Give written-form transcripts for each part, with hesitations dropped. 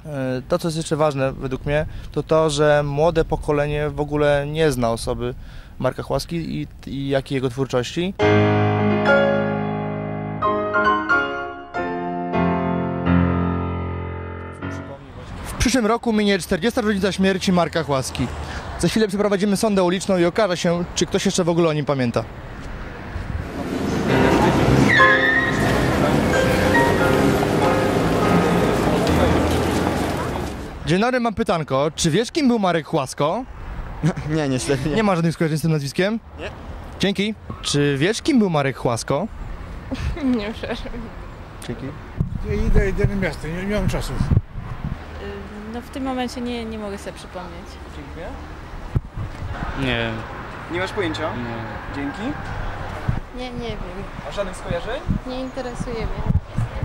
To, co jest jeszcze ważne według mnie, to to, że młode pokolenie w ogóle nie zna osoby Marka Chłaski i jak i jego twórczości. W przyszłym roku minie 40. rocznica śmierci Marka Chłaski. Za chwilę przeprowadzimy sondę uliczną i okaże się, czy ktoś jeszcze w ogóle o nim pamięta. Dzień dobry, mam pytanko. Czy wiesz, kim był Marek Chłasko? Nie, niestety nie. Nie ma żadnych skojarzeń z tym nazwiskiem? Nie. Dzięki. Czy wiesz, kim był Marek Chłasko? Nie, przepraszam. Dzięki. Ja idę na miasto, nie mam czasu. No w tym momencie nie mogę sobie przypomnieć. Dziękuję. Nie, Nie masz pojęcia? nie. Dzięki. Nie wiem. A żadnych skojarzeń? Nie interesuje mnie.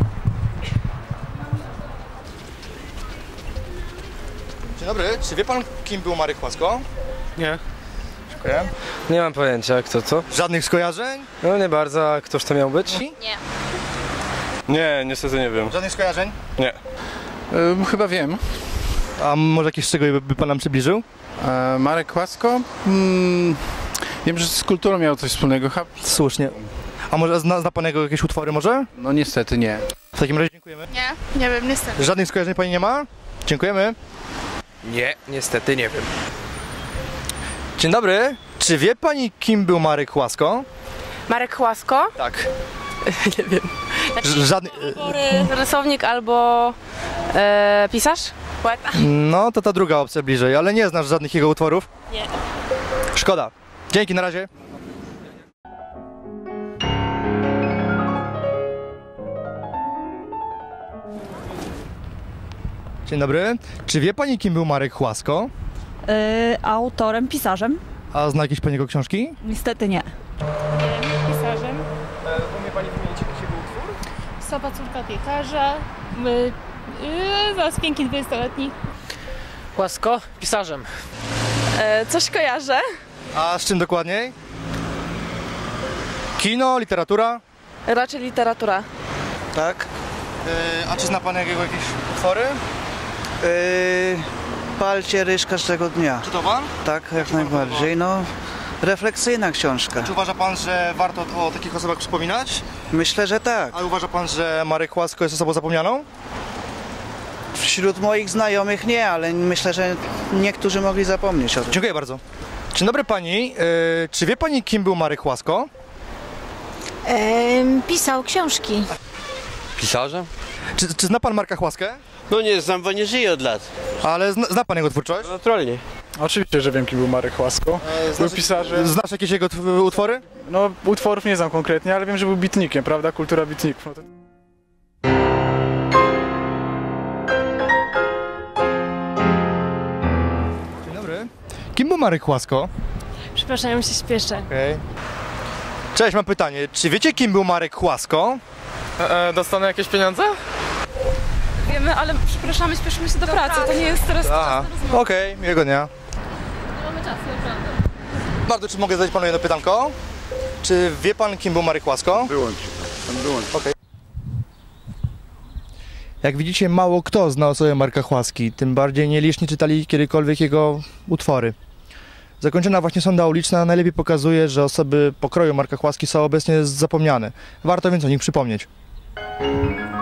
Dzień dobry. Czy wie pan, kim był Marek Chłasko? Nie. Dziękuję. Nie mam pojęcia, kto to. Żadnych skojarzeń? No nie bardzo, a któż to miał być? Nie, niestety nie wiem. Żadnych skojarzeń? Nie. Chyba wiem. A może jakieś szczegóły by pan nam przybliżył? Marek Chłasko? Wiem, że z kulturą miał coś wspólnego. Słusznie. A może zna pan jego jakieś utwory może? No niestety nie. W takim razie dziękujemy. Nie wiem, niestety. Żadnych skojarzeń pani nie ma? Dziękujemy. Nie, niestety nie wiem. Dzień dobry. Czy wie pani, kim był Marek Chłasko? Marek Chłasko? Tak. Nie wiem. Żadny... Rysownik albo pisarz? Poeta? No, to ta druga opcja bliżej, ale nie znasz żadnych jego utworów? Nie. Szkoda. Dzięki, na razie. Dzień dobry. Czy wie pani, kim był Marek Chłasko? Autorem, pisarzem? A zna jakieś pani jego książki? Niestety nie. Pisarzem. Umie pani wymienić jakiś jego utwór? Sowa córka piekarza. Zaraz pięknie 20-letni. Chłasko? Pisarzem. Coś kojarzę? A z czym dokładniej? Kino, literatura? Raczej literatura. Tak. A czy zna pan jego jakieś utwory? Palcie ryż każdego dnia. Czy to pan? Tak, jak najbardziej. No, refleksyjna książka. Czy uważa pan, że warto o takich osobach przypominać? Myślę, że tak. A uważa pan, że Marek Chłasko jest osobą zapomnianą? Wśród moich znajomych nie, ale myślę, że niektórzy mogli zapomnieć o tym. Dziękuję bardzo. Dzień dobry pani. Czy wie pani, kim był Marek Chłasko? Pisał książki. Pisarzem? Czy zna pan Marka Chłaskę? No nie znam, bo nie żyję od lat. Ale zna pan jego twórczość? Naturalnie. Oczywiście, że wiem, kim był Marek Chłasko. Był pisarzem. Znasz jakieś jego utwory? No, utworów nie znam konkretnie, ale wiem, że był bitnikiem, prawda? Kultura bitników. No to... Dzień dobry. Kim był Marek Chłasko? Przepraszam, ja się śpieszę. Okej. Cześć, mam pytanie. Czy wiecie, kim był Marek Chłasko? Dostanę jakieś pieniądze? Wiemy, ale przepraszamy, śpieszymy się do pracy. To nie jest teraz Aha. Okej, miłego dnia. Nie mamy czasu, naprawdę. Bardzo, czy mogę zadać panu jedno pytanko? Czy wie pan, kim był Marek Chłasko? Wyłącz. Okej. Jak widzicie, mało kto zna osobę Marka Chłaski, tym bardziej nieliczni czytali kiedykolwiek jego utwory. Zakończona właśnie sonda uliczna najlepiej pokazuje, że osoby pokroju Marka Chłaski są obecnie zapomniane. Warto więc o nich przypomnieć.